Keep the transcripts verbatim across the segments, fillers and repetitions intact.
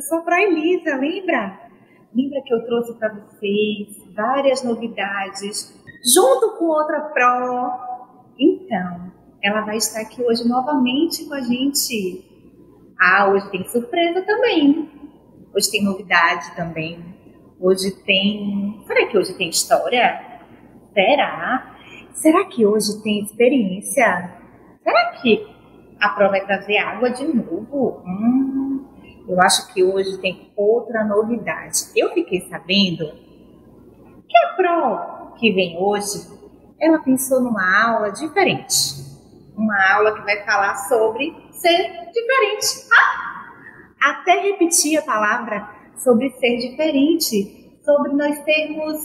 sou a Pro Elisa, lembra? Lembra que eu trouxe para vocês várias novidades, junto com outra Pro? Então, ela vai estar aqui hoje novamente com a gente. Ah, hoje tem surpresa também. Hoje tem novidade também. Hoje tem... Será que hoje tem história? Será? Será que hoje tem experiência? Será que a Pro vai trazer água de novo? Hum, eu acho que hoje tem outra novidade. Eu fiquei sabendo que a Pro que vem hoje, ela pensou numa aula diferente. Uma aula que vai falar sobre ser diferente. Ah, até repetir a palavra sobre ser diferente. Sobre nós termos...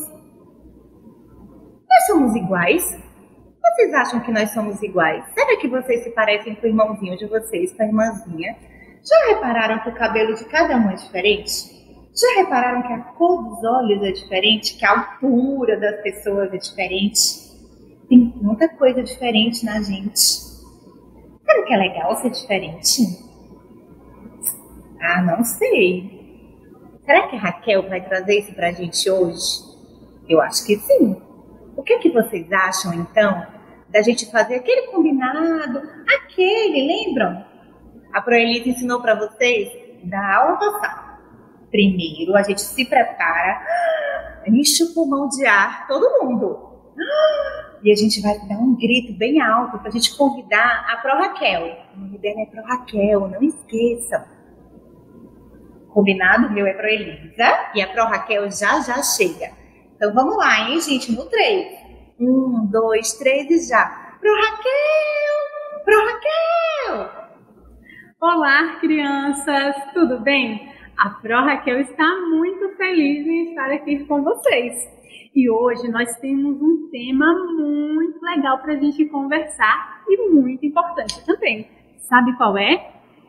Nós somos iguais? Vocês acham que nós somos iguais? Será que vocês se parecem com o irmãozinho de vocês, com a irmãzinha? Já repararam que o cabelo de cada um é diferente? Já repararam que a cor dos olhos é diferente? Que a altura das pessoas é diferente? Tem muita coisa diferente na gente. Será que é legal ser diferente? Ah, não sei. Será que a Raquel vai trazer isso pra gente hoje? Eu acho que sim. O que, que vocês acham, então, da gente fazer aquele combinado, aquele, lembram? A Pro Elisa ensinou para vocês da aula passada. Primeiro, a gente se prepara, enche o pulmão de ar, todo mundo. E a gente vai dar um grito bem alto para a gente convidar a Pro Raquel. O nome dela é Pro Raquel, não esqueçam. Combinado? O meu é Pro Elisa e a Pro Raquel já já chega. Então vamos lá, hein, gente? No três. Um, dois, três e já. Pro Raquel! Pro Raquel! Olá, crianças! Tudo bem? A Pro Raquel está muito feliz em estar aqui com vocês. E hoje nós temos um tema muito legal para a gente conversar e muito importante também. Sabe qual é?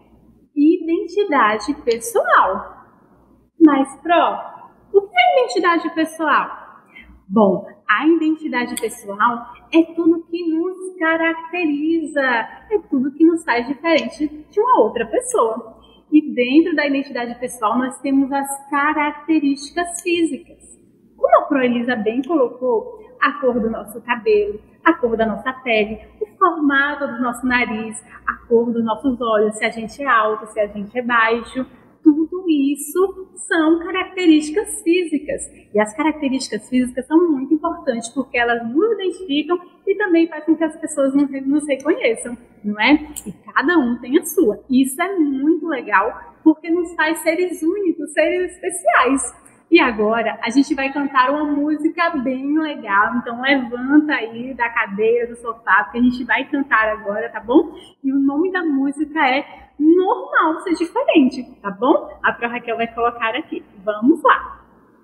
Identidade pessoal. Mas, Pro, o que é identidade pessoal? Bom, a identidade pessoal é tudo que nos caracteriza, é tudo que nos faz diferente de uma outra pessoa. E dentro da identidade pessoal nós temos as características físicas. Como a Pro Elisa bem colocou, a cor do nosso cabelo, a cor da nossa pele, o formato do nosso nariz, a cor dos nossos olhos, se a gente é alto, se a gente é baixo. Tudo isso são características físicas. E as características físicas são muito importantes porque elas nos identificam e também fazem com que as pessoas nos reconheçam, não é? E cada um tem a sua. Isso é muito legal porque nos faz seres únicos, seres especiais. E agora a gente vai cantar uma música bem legal. Então levanta aí da cadeira, do sofá, porque a gente vai cantar agora, tá bom? E o nome da música é Normal Ser Diferente, tá bom? A Pro Raquel vai colocar aqui. Vamos lá!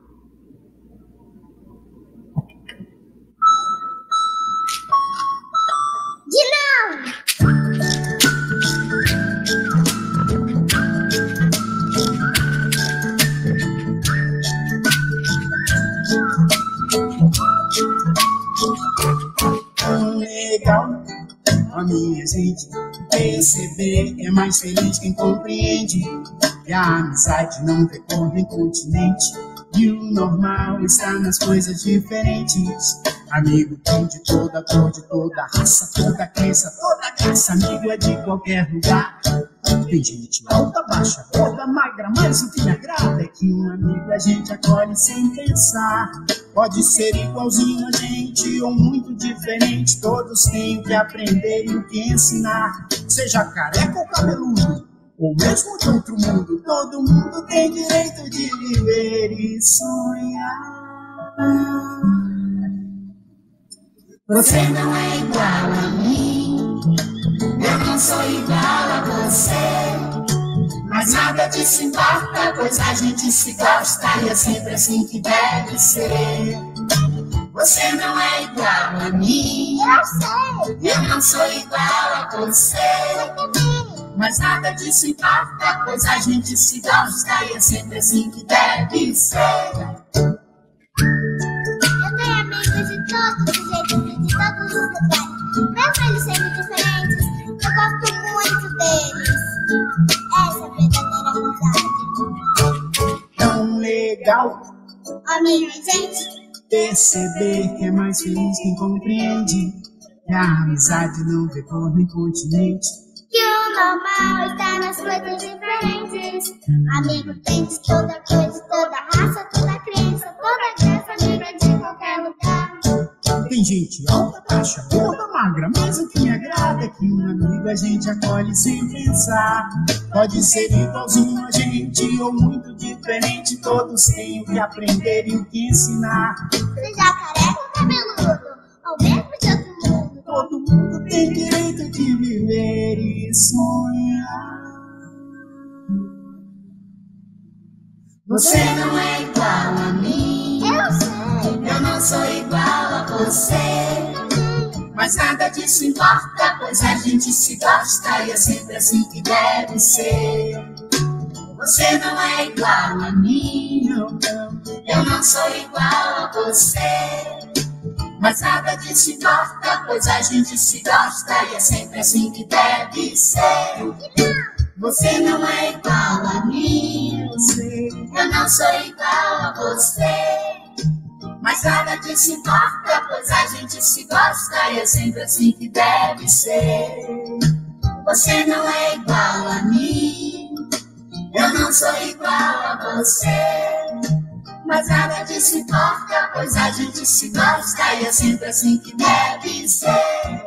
De novo! Legal, a minha gente perceber é mais feliz quem compreende que a amizade não vê cor nem continente e o normal está nas coisas diferentes. Amigo tem de toda cor, de toda raça, toda crença, toda graça. Amigo é de qualquer lugar. Tem gente alta, baixa, gorda, magra, mas o que me agrada é que um amigo a gente acolhe sem pensar. Pode ser igualzinho a gente ou muito diferente. Todos têm que aprender e o que ensinar. Seja careca ou cabeludo, ou mesmo de outro mundo, todo mundo tem direito de viver e sonhar. Você não é igual a mim, eu não sou igual a você, mas nada disso importa, pois a gente se gosta e é sempre assim que deve ser. Você não é igual a mim, eu sei, eu não sou igual a você, mas nada disso importa, pois a gente se gosta e é sempre assim que deve ser. Eu tenho amigos de todos os jeitos e de todos os lugares, mesmo eles sendo diferentes, eu gosto muito deles. Essa é a verdadeira amizade. legal Ó minha gente, perceber que é mais feliz quem compreende que a amizade não vê cor nem continente. que o normal está nas coisas diferentes. Amigo tem de toda coisa, toda raça, toda crença, toda graça, amiga de qualquer lugar. Tem gente alta, baixa, gorda, magra, mas o que me agrada é que um amigo a gente acolhe sem pensar. Pode ser igualzinho a gente ou muito diferente, todos têm o que aprender e o que ensinar. Seja careca ou cabeludo, ou mesmo de outro mundo, Todo mundo tem direito de viver e sonhar. Você não é igual a mim, eu sei. eu não sou igual a você. Mas nada disso importa, pois a gente se gosta e é sempre assim que deve ser. Você não é igual a mim, não, não. Eu não sou igual a você. Mas nada disso importa, pois a gente se gosta e é sempre assim que deve ser. Você não é igual a mim, eu sei. Eu não sou igual a você. Mas nada disso importa, pois a gente se gosta e é sempre assim que deve ser. Você não é igual a mim, eu não sou igual a você. Mas nada disso importa, pois a gente se gosta e é sempre assim que deve ser.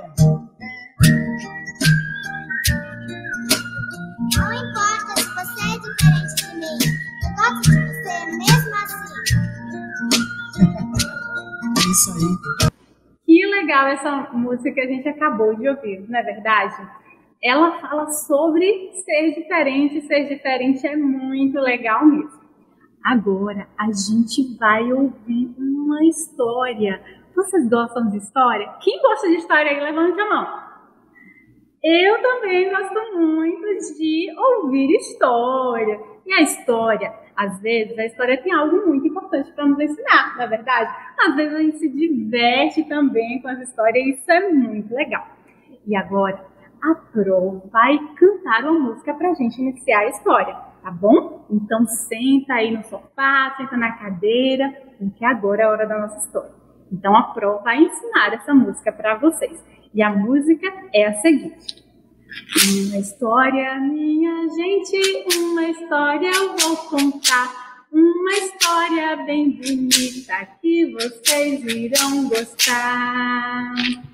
Não importa se você é diferente de mim, eu gosto de você mesmo assim. É isso aí. Que legal essa música que a gente acabou de ouvir, não é verdade? Ela fala sobre ser diferente, ser diferente é muito legal mesmo. Agora a gente vai ouvir uma história. Vocês gostam de história? Quem gosta de história aí, levante a mão. Eu também gosto muito de ouvir história. E a história, às vezes, a história tem algo muito importante para nos ensinar, não é verdade? Às vezes a gente se diverte também com as histórias e isso é muito legal. E agora, a Pro vai cantar uma música para a gente iniciar a história, tá bom? Então senta aí no sofá, senta na cadeira, porque agora é a hora da nossa história. Então a Pro vai ensinar essa música para vocês. E a música é a seguinte. Uma história, minha gente, uma história eu vou contar. Uma história bem bonita que vocês irão gostar.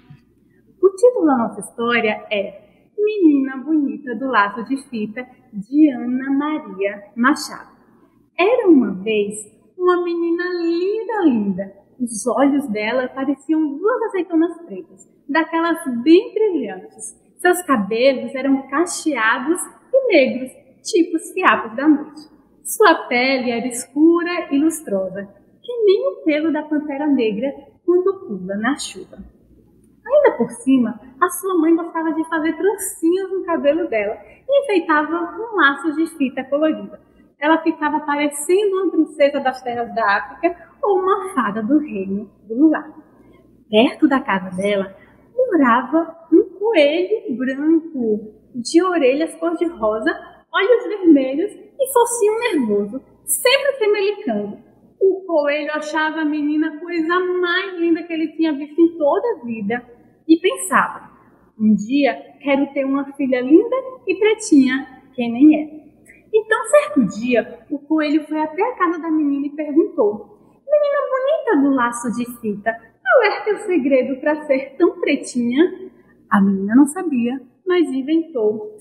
O título da nossa história é Menina Bonita do Laço de Fita, de Ana Maria Machado. Era uma vez uma menina linda, linda. Os olhos dela pareciam duas azeitonas pretas, daquelas bem brilhantes. Seus cabelos eram cacheados e negros, tipo os fiapos da noite. Sua pele era escura e lustrosa, que nem o pelo da pantera negra quando pula na chuva. Ainda por cima, a sua mãe gostava de fazer trancinhas no cabelo dela e enfeitava um laço de fita colorida. Ela ficava parecendo uma princesa das terras da África ou uma fada do reino do luar. Perto da casa dela morava um coelho branco, de orelhas cor-de-rosa, olhos vermelhos e focinho nervoso, sempre tremelicando. O coelho achava a menina a coisa mais linda que ele tinha visto em toda a vida e pensava, um dia quero ter uma filha linda e pretinha, que nem é. Então, certo dia, o coelho foi até a casa da menina e perguntou, menina bonita do laço de fita, qual é teu segredo para ser tão pretinha? A menina não sabia, mas inventou.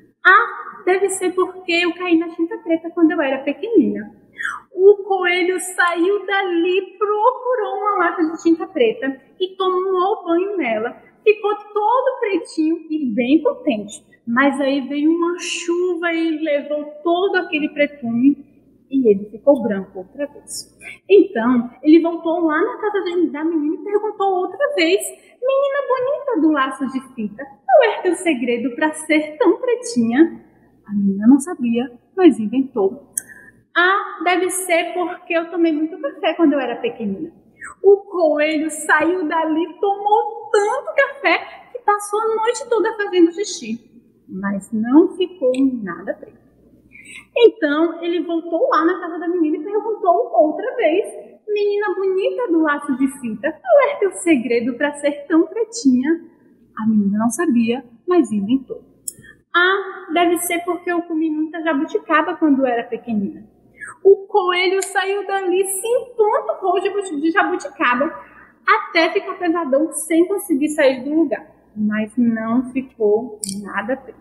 Ah, deve ser porque eu caí na tinta preta quando eu era pequenina. O coelho saiu dali, procurou uma lata de tinta preta e tomou banho nela. Ficou todo pretinho e bem contente. Mas aí veio uma chuva e levou todo aquele pretume e ele ficou branco outra vez. Então, ele voltou lá na casa da menina e perguntou outra vez, menina bonita do laço de fita, qual é teu segredo para ser tão pretinha? A menina não sabia, mas inventou. Ah, deve ser porque eu tomei muito café quando eu era pequenina. O coelho saiu dali, tomou tanto café que passou a noite toda fazendo xixi, mas não ficou nada preto. Então, ele voltou lá na casa da menina e perguntou outra vez: menina bonita do laço de fita, qual é teu segredo para ser tão pretinha? A menina não sabia, mas inventou: ah, deve ser porque eu comi muita jabuticaba quando era pequenina. O coelho saiu dali sem ponto roxo de jabuticaba, até ficar pesadão sem conseguir sair do lugar. Mas não ficou nada preto.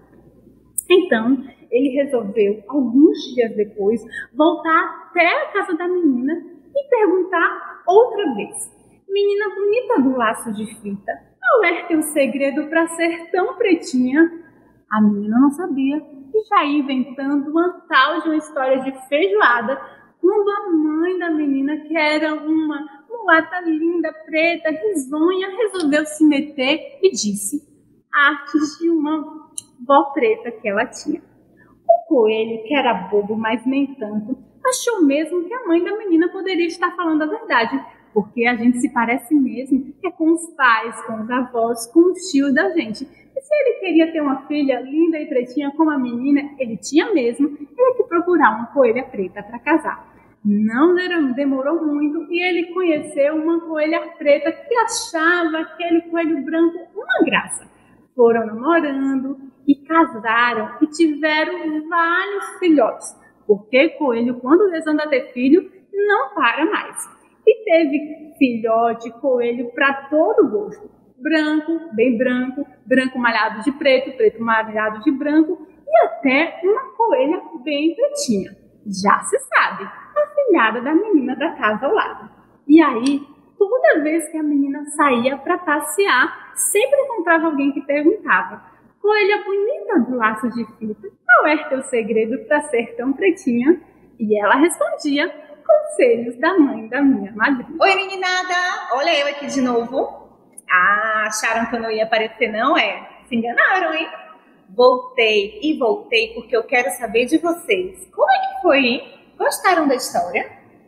Então, ele resolveu, alguns dias depois, voltar até a casa da menina e perguntar outra vez: menina bonita do laço de fita, qual é teu segredo para ser tão pretinha? A menina não sabia e já ia inventando uma tal de uma história de feijoada, quando a mãe da menina, que era uma mulata linda, preta, risonha, resolveu se meter e disse artes de uma vó preta que ela tinha. O coelho, que era bobo, mas nem tanto, achou mesmo que a mãe da menina poderia estar falando a verdade, porque a gente se parece mesmo é com os pais, com os avós, com os tios da gente. E se ele queria ter uma filha linda e pretinha como a menina, ele tinha mesmo, ele que procurar uma coelha preta para casar. Não demorou muito e ele conheceu uma coelha preta que achava aquele coelho branco uma graça. Foram namorando e casaram e tiveram vários filhotes, porque coelho, quando desanda a ter filho, não para mais. E teve filhote, coelho para todo gosto. Branco, bem branco, branco malhado de preto, preto malhado de branco e até uma coelha bem pretinha. Já se sabe, a filhada da menina da casa ao lado. E aí, toda vez que a menina saía para passear, sempre encontrava alguém que perguntava: coelha bonita do laço de fita, qual é teu segredo para ser tão pretinha? E ela respondia: conselhos da mãe da minha madrinha. Oi, meninada! Olha eu aqui de novo. Ah, acharam que eu não ia aparecer, não é? Se enganaram, hein? Voltei e voltei porque eu quero saber de vocês. Como é que foi, hein? Gostaram da história?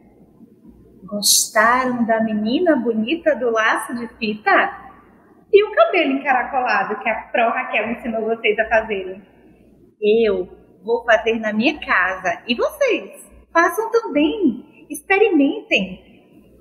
Gostaram da menina bonita do laço de fita? E o cabelo encaracolado que a Pró Raquel ensinou vocês a fazerem? Eu vou fazer na minha casa. E vocês? Façam também. Experimentem.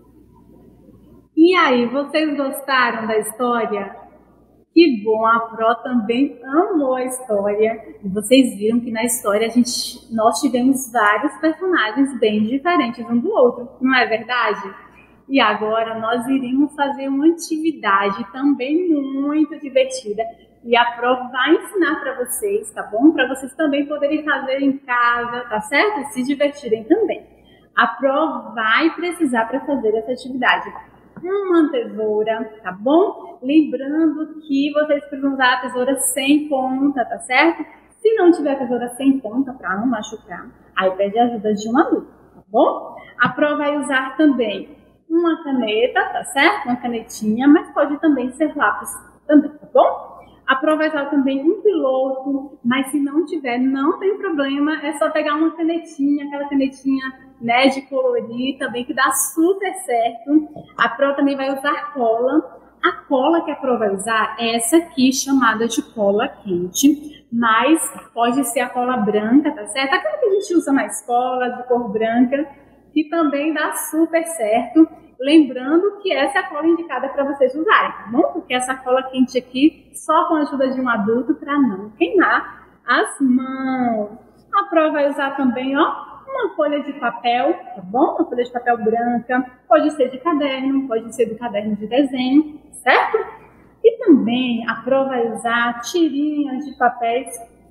E aí, vocês gostaram da história? Que bom, a Pró também amou a história. E vocês viram que na história a gente, nós tivemos vários personagens bem diferentes um do outro, não é verdade? E agora nós iremos fazer uma atividade também muito divertida. E a Pró vai ensinar para vocês, tá bom? Para vocês também poderem fazer em casa, tá certo? E se divertirem também. A Pró vai precisar para fazer essa atividade uma tesoura, tá bom? Lembrando que vocês precisam usar a tesoura sem ponta, tá certo? Se não tiver tesoura sem ponta, para não machucar, aí pede a ajuda de um adulto, tá bom? A Pró vai usar também uma caneta, tá certo? Uma canetinha, mas pode também ser lápis também, tá bom? A Pró vai usar também um piloto, mas se não tiver, não tem problema, é só pegar uma canetinha, aquela canetinha, né, de colorir também, que dá super certo. A Pró também vai usar cola. A cola que a Pró vai usar é essa aqui, chamada de cola quente, mas pode ser a cola branca, tá certo? Aquela que a gente usa na escola, de cor branca, que também dá super certo. Lembrando que essa é a cola indicada para vocês usarem, tá bom? Porque essa cola quente aqui, só com a ajuda de um adulto, para não queimar as mãos. A Pró vai usar também, ó, uma folha de papel, tá bom? Uma folha de papel branca, pode ser de caderno, pode ser do caderno de desenho, certo? E também a Pró vai usar tirinhas de papéis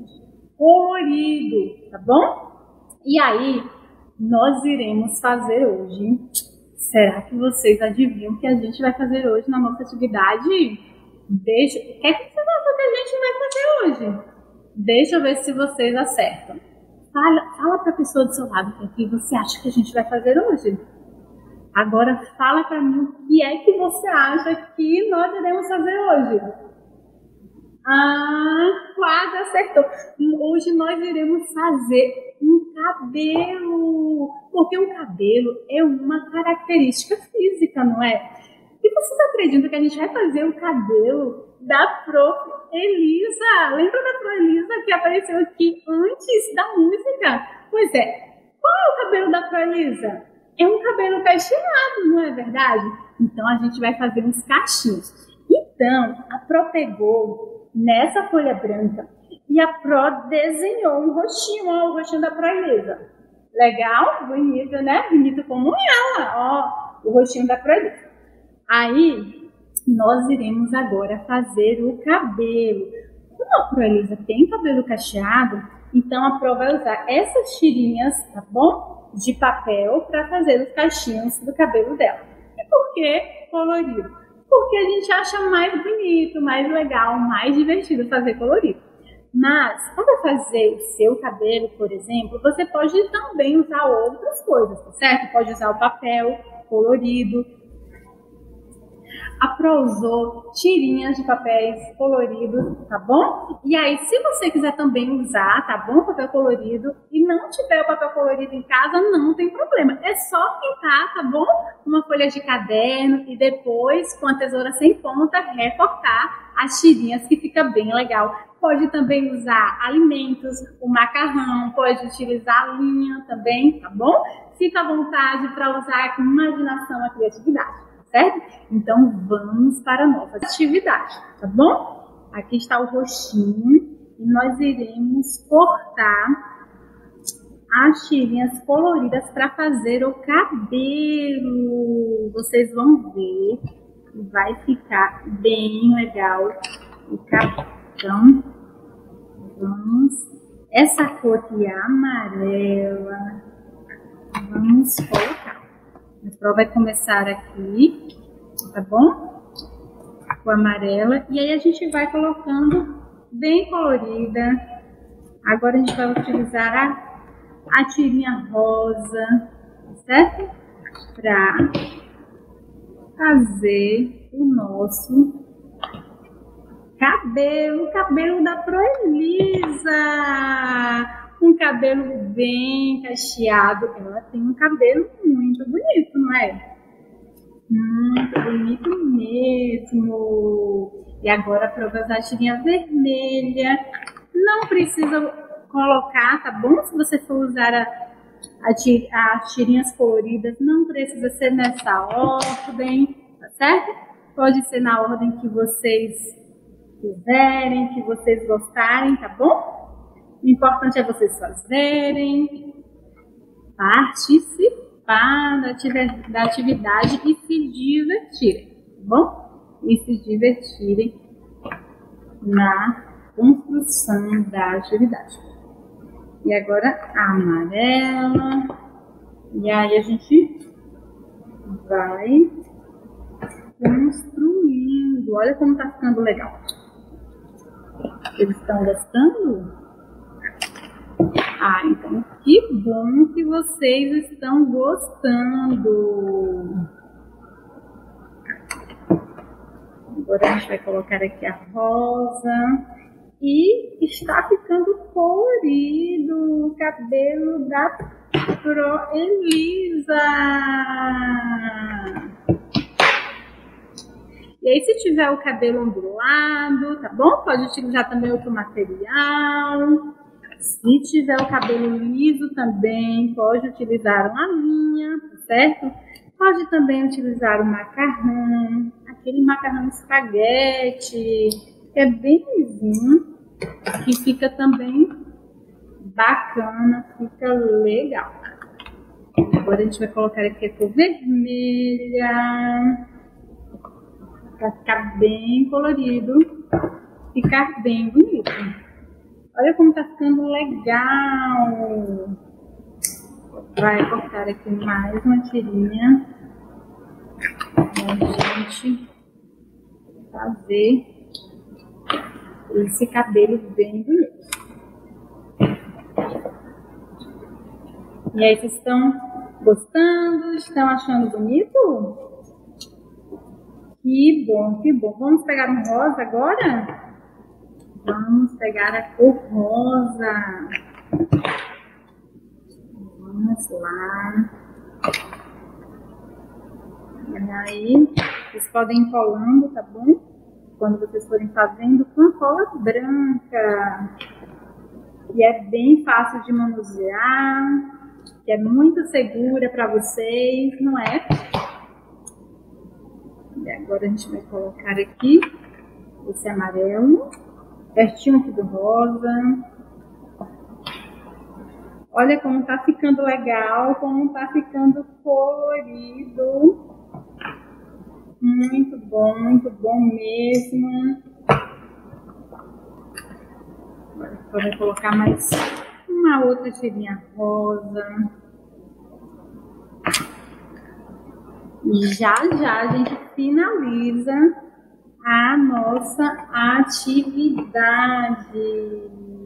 colorido, tá bom? E aí, nós iremos fazer hoje. Será que vocês adivinham o que a gente vai fazer hoje na nossa atividade? Deixa... O que é que vocês acham que a gente vai fazer hoje? Deixa eu ver se vocês acertam. Fala, fala para a pessoa do seu lado o que você acha que a gente vai fazer hoje. Agora fala para mim o que é que você acha que nós iremos fazer hoje. Ah, quase acertou. Hoje nós iremos fazer um cabelo, porque o cabelo é uma característica física, não é? E vocês acreditam que a gente vai fazer o cabelo da prof Elisa. Lembra da prof Elisa que apareceu aqui antes da música? Pois é. Qual é o cabelo da prof Elisa? É um cabelo cacheado, não é verdade? Então a gente vai fazer uns cachinhos. Então a Pro pegou nessa folha branca e a Pro desenhou um rostinho, ó, o rostinho da prof Elisa. Legal? Bonito, né? Bonito como ela, ó, o rostinho da prof Elisa. Aí nós iremos agora fazer o cabelo. Como a Pro Elisa tem cabelo cacheado, então a Pro vai usar essas tirinhas, tá bom? De papel para fazer os cachinhos do cabelo dela. E por que colorido? Porque a gente acha mais bonito, mais legal, mais divertido fazer colorido. Mas, para fazer o seu cabelo, por exemplo, você pode também usar outras coisas, tá certo? Pode usar o papel colorido. A Pro usou tirinhas de papéis coloridos, tá bom? E aí, se você quiser também usar, tá bom, papel colorido, e não tiver o papel colorido em casa, não tem problema. É só pintar, tá bom? Uma folha de caderno e depois, com a tesoura sem ponta, recortar as tirinhas, que fica bem legal. Pode também usar alimentos, o macarrão, pode utilizar a linha também, tá bom? Fica à vontade para usar a imaginação, a criatividade. Certo? Então vamos para a nossa atividade, tá bom? Aqui está o rostinho e nós iremos cortar as tirinhas coloridas para fazer o cabelo. Vocês vão ver que vai ficar bem legal o cabelo. Então, vamos. Essa cor aqui é amarela. Vamos colocar. A Pro vai começar aqui, tá bom? Com a amarela. E aí a gente vai colocando bem colorida. Agora a gente vai utilizar a, a tirinha rosa, certo? Para fazer o nosso cabelo. Cabelo da Pro Elisa. Um cabelo bem cacheado. Ela tem um cabelo muito bonito, não é? Muito bonito mesmo. E agora a Pro vai usar a tirinha vermelha. Não precisa colocar, tá bom? Se você for usar a, a tir, as tirinhas coloridas, não precisa ser nessa ordem, tá certo? Pode ser na ordem que vocês quiserem, que vocês gostarem, tá bom? O importante é vocês fazerem, participar da atividade e se divertirem, tá bom? E se divertirem na construção da atividade. E agora a amarela. E aí a gente vai construindo. Olha como tá ficando legal. Eles estão gostando? Ah, então que bom que vocês estão gostando. Agora a gente vai colocar aqui a rosa. E está ficando colorido o cabelo da Pro Elisa. E aí, se tiver o cabelo ondulado, tá bom? Pode utilizar também outro material. Se tiver o cabelo liso também, pode utilizar uma linha, certo? Pode também utilizar o macarrão, aquele macarrão espaguete, que é bem lisinho, que fica também bacana, fica legal. Agora a gente vai colocar aqui a cor vermelha, para ficar bem colorido, ficar bem bonito. Olha como tá ficando legal. Vai cortar aqui mais uma tirinha pra gente fazer esse cabelo bem bonito. E aí, vocês estão gostando? Estão achando bonito? Que bom, que bom. Vamos pegar um rosa agora? Vamos pegar a cor rosa. Vamos lá. E aí, vocês podem ir colando, tá bom? quando vocês forem fazendo com cola branca. E é bem fácil de manusear, que é muito segura para vocês, não é? E agora a gente vai colocar aqui esse amarelo, pertinho aqui do rosa. Olha como tá ficando legal, como tá ficando colorido. Muito bom, muito bom mesmo. Agora vou colocar mais uma outra tirinha rosa. E já já a gente finaliza a nossa atividade.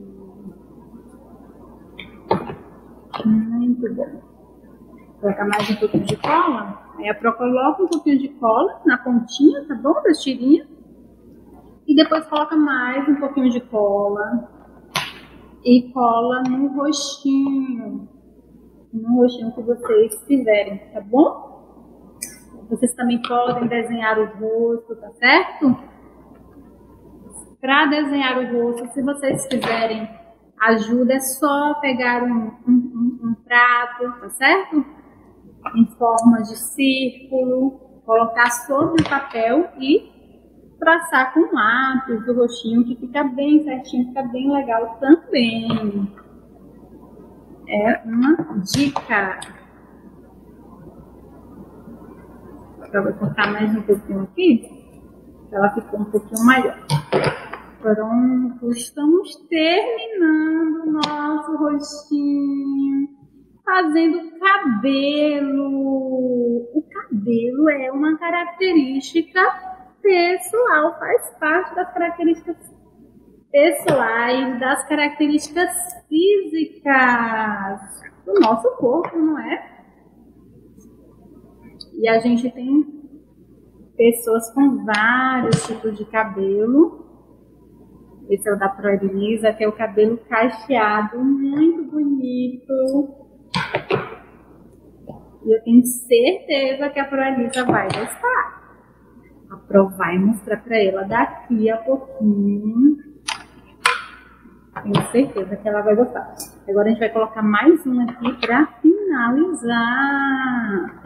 Muito bom. Vou colocar mais um pouquinho de cola. Aí a Pro coloca um pouquinho de cola na pontinha, tá bom? Das tirinhas. E depois coloca mais um pouquinho de cola. E cola no rostinho. No rostinho que vocês fizerem, tá bom? Vocês também podem desenhar o rosto, tá certo? Para desenhar o rosto, se vocês quiserem ajuda, é só pegar um, um, um, um prato, tá certo? Em forma de círculo, colocar sobre o papel e traçar com lápis do rostinho, que fica bem certinho, fica bem legal também. É uma dica. Agora eu vou cortar mais um pouquinho aqui, ela ficou um pouquinho maior. Pronto, estamos terminando o nosso rostinho, fazendo o cabelo. O cabelo é uma característica pessoal, faz parte das características pessoais, das características físicas do nosso corpo, não é? E a gente tem pessoas com vários tipos de cabelo. Esse é o da Proelisa, que é o cabelo cacheado, muito bonito. E eu tenho certeza que a Proelisa vai gostar. A Pro vai mostrar pra ela daqui a pouquinho. Tenho certeza que ela vai gostar. Agora a gente vai colocar mais um aqui pra finalizar.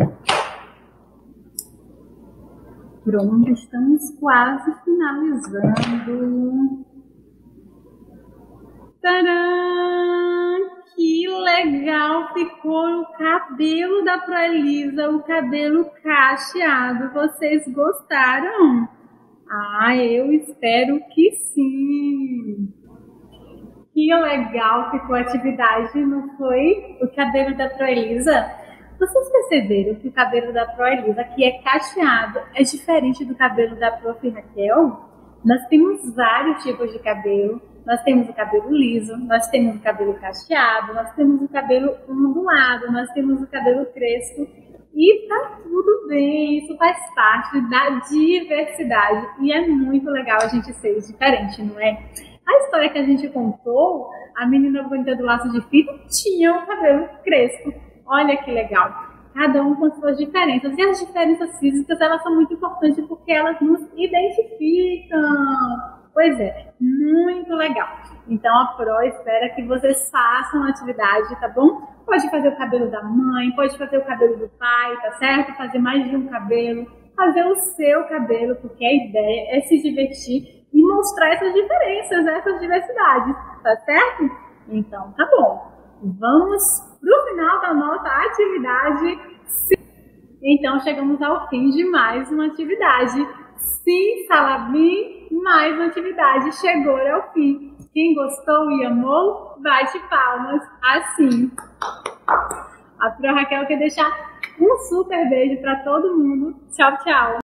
Pronto, estamos quase finalizando. Tcharam! Que legal ficou o cabelo da Proelisa, o cabelo cacheado. Vocês gostaram? Ah, eu espero que sim. Que legal ficou a atividade, não foi? O cabelo da Proelisa. Vocês perceberam que o cabelo da Proelisa, que é cacheado, é diferente do cabelo da Prof Raquel? Nós temos vários tipos de cabelo. Nós temos o cabelo liso, nós temos o cabelo cacheado, nós temos o cabelo ondulado, nós temos o cabelo crespo. E tá tudo bem, isso faz parte da diversidade. E é muito legal a gente ser diferente, não é? A história que a gente contou, a menina bonita do laço de fita tinha o cabelo crespo. Olha que legal. Cada um com suas diferenças. E as diferenças físicas, elas são muito importantes porque elas nos identificam. Pois é, muito legal. Então a Pro espera que vocês façam a atividade, tá bom? Pode fazer o cabelo da mãe, pode fazer o cabelo do pai, tá certo? Fazer mais de um cabelo, fazer o seu cabelo, porque a ideia é se divertir e mostrar essas diferenças, essas diversidades, tá certo? Então tá bom. Vamos pro final da nossa atividade. Então chegamos ao fim de mais uma atividade. Sim, Salabim, mais uma atividade chegou ao fim. Quem gostou e amou, bate palmas, assim. A Pro Raquel quer deixar um super beijo para todo mundo. Tchau, tchau.